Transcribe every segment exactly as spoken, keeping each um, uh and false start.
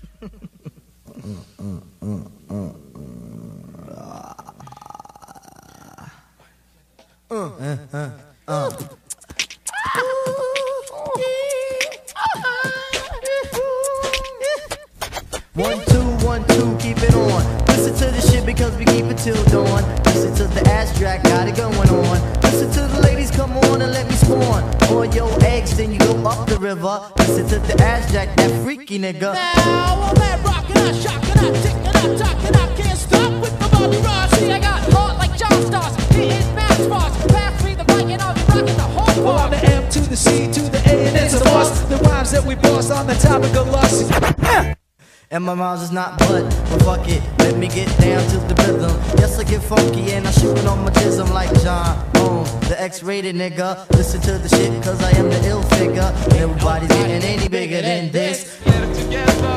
One, two, one, two, keep it on. Listen to the shit because we keep it till dawn. Listen to the ass track, got it going on. Listen to the ladies, come on and let me spawn. On your eggs, then you go up the river. Listen to the ass jack, that freaky nigga. Now I'm at rockin', I shockin', I tickin', I talkin', I can't stop with the Bobby Ross. See, I got heart like John Stars, hitting match bars. Pass me the mic and I'll be rockin' the whole bar. On the M to the C to the A and it's a must. The rhymes that we boss on the topic of lust. And my rhymes is not blood, but fuck it, let me get down to the rhythm. Yes, I get funky and I shoot on my jism like John Bones, the X-rated nigga. Listen to the shit cause I am the ill figure. Everybody's getting any bigger than this. Get it together.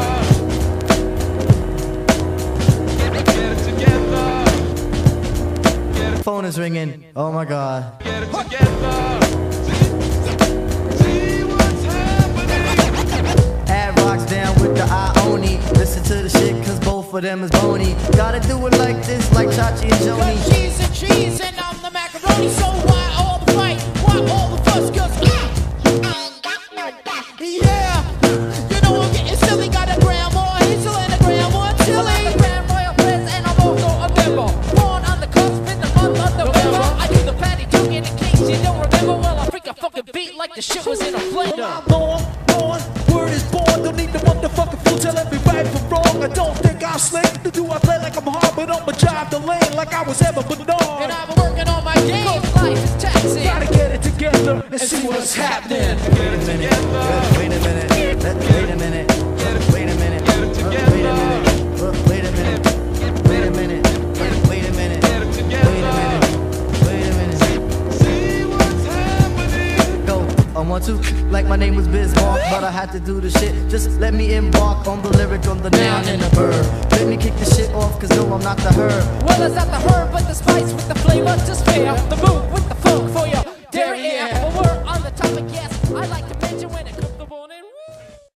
Get it, get it together. Get it. Phone is ringing, oh my god. Get it together. See what's happening. Add rocks down with the Ioni. Listen to the shit cause both of them is bony. Gotta do it like this, like Chachi and Joni. Cause she's and cheese and I'm the macaroni. So why all the fight? Why all the fuss? Cause I, I ain't got no back. Yeah, you know I'm getting silly. Got a grandma, Hazel and a grandma chili. I'm the Grand Royal Prince and I'm also a member. Born on the cusp in the month of November. I do the patty duke in case you don't remember. Well, I freak a fucking beat like the shit was in a blender. I'm on, on, word is born. Don't need the motherfucking fool telling me right from wrong. I don't think I'm slick. Do I play like I'm hard, but I'ma drive the lane like I was ever Bernard. And I've been working on my game. Life is taxing. Gotta get it together and see what's happening. Get it together. Wait a minute, wait a minute, wait a minute, Get it together. wait a minute, wait a minute, wait a minute, wait a minute, Get it together. wait a minute, wait a minute. See what's happening. Go, I want to, like my name was Bismarck, but I had to do the shit. Just let me embark on the lyric, on the noun and the verb. Let me kick the shit off, cause no, I'm not the herb. Well, it's not the herb, but the spice with the flavor. Just fair. The mood